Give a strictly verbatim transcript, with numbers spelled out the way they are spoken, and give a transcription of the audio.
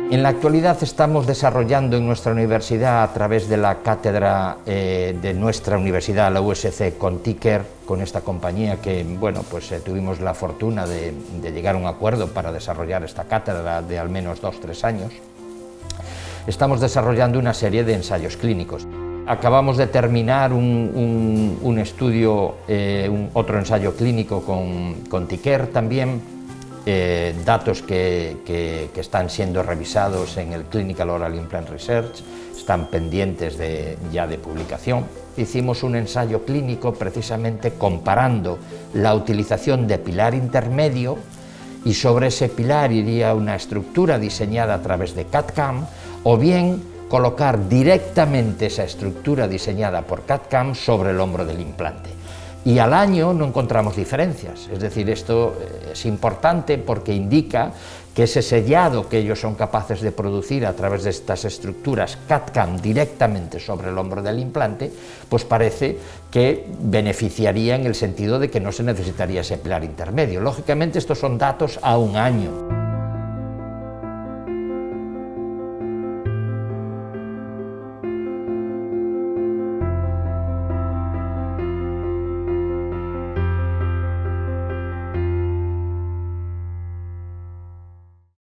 En la actualidad estamos desarrollando en nuestra universidad, a través de la cátedra eh, de nuestra universidad, la U S C, con Ticker, con esta compañía que, bueno, pues eh, tuvimos la fortuna de, de llegar a un acuerdo para desarrollar esta cátedra de al menos dos, tres años. Estamos desarrollando una serie de ensayos clínicos. Acabamos de terminar un, un, un estudio, eh, un, otro ensayo clínico con, con Ticker también, Eh, datos que, que, que están siendo revisados en el Clinical Oral Implant Research, están pendientes de, ya de publicación. Hicimos un ensayo clínico precisamente comparando la utilización de pilar intermedio, y sobre ese pilar iría una estructura diseñada a través de C A D C A M, o bien colocar directamente esa estructura diseñada por C A D C A M sobre el hombro del implante. Y al año no encontramos diferencias, es decir, esto es importante porque indica que ese sellado que ellos son capaces de producir a través de estas estructuras C A D C A M directamente sobre el hombro del implante, pues parece que beneficiaría en el sentido de que no se necesitaría ese pilar intermedio. Lógicamente estos son datos a un año.